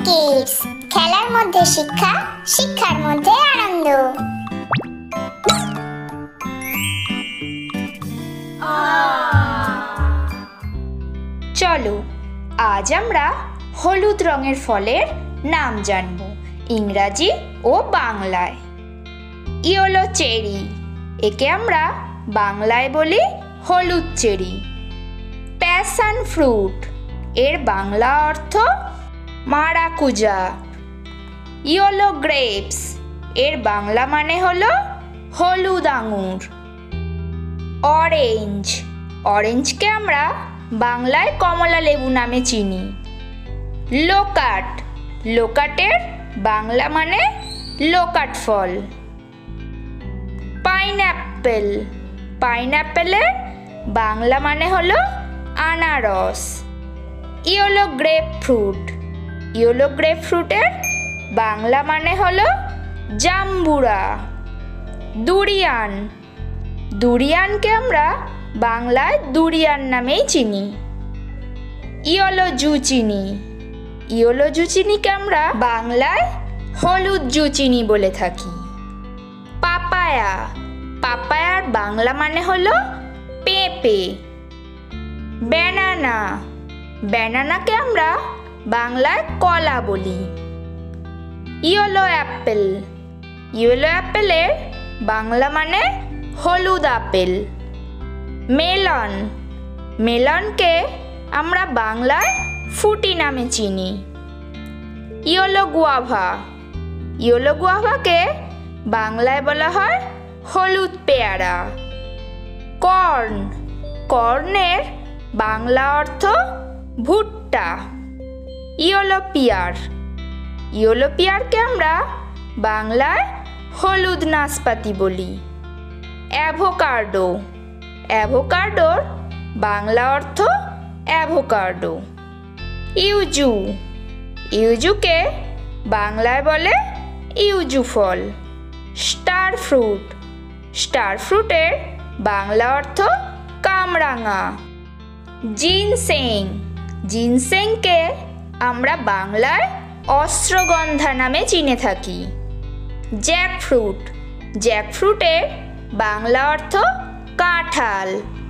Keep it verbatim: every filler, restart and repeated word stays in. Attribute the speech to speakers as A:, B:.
A: Kids, খেলার মধ্যে শিক্ষা, শিক্ষার মধ্যে আনন্দ।
B: চলো আজ আমরা হলুদ রঙের ফলের নাম জানব ইংরাজি ও বাংলায়। ইয়েলো চেরি, একে আমরা বাংলায় বলি হলুদ চেরি। প্যাশন ফ্রুট, এর বাংলা অর্থ মারাকুজা। ইয়েলো গ্রেপস, এর বাংলা মানে হলো হলুদ আঙুর। অরেঞ্জ, অরেঞ্জকে আমরা বাংলায় কমলা লেবু নামে চিনি। লোকাট, লোকাটের বাংলা মানে লোকাট ফল। পাইনঅ্যাপেল, পাইনঅ্যাপেলের বাংলা মানে হলো আনারস। ইয়েলো গ্রেপ ফ্রুট, ইয়েলো গ্রেপ ফ্রুটের বাংলা মানে হলো জাম্বুরা। দুরিয়ান, দুরিয়ানকে আমরা বাংলায় দুরিয়ান নামেই চিনি। ইয়েলো জুচিনি, ইয়েলো জুচিনিকে আমরা বাংলায় হলুদ জুচিনি বলে থাকি। পাপায়া, পাপায়ার বাংলা মানে হলো পেঁপে। ব্যানানা, ব্যানানাকে আমরা বাংলায় কলা বলি। ইয়েলো অ্যাপেল, ইয়েলো অ্যাপেলের বাংলা মানে হলুদ আপেল। মেলন, মেলনকে আমরা বাংলায় ফুটি নামে চিনি। ইয়েলো গুয়াভা, ইয়েলো গুয়াভাকে বাংলায় বলা হয় হলুদ পেয়ারা। কর্ন, কর্নের বাংলা অর্থ ভুট্টা। ইয়েলো পিয়ার, ইয়েলো পিয়ারকে আমরা বাংলায় হলুদ নাশপাতি বলি। অ্যাভোকাডো, অ্যাভোকাডোর বাংলা অর্থ অ্যাভোকাডো। ইউজু, ইউজুকে বাংলায় বলে ইউজু ফল। স্টার ফ্রুট, স্টার ফ্রুটের বাংলা অর্থ কামরাঙা। জিনসেং, জিনসেংকে আমরা বাংলায় অশ্রগন্ধা নামে চিনে থাকি। জ্যাকফ্রুট, জ্যাকফ্রুটের বাংলা অর্থ কাঁঠাল।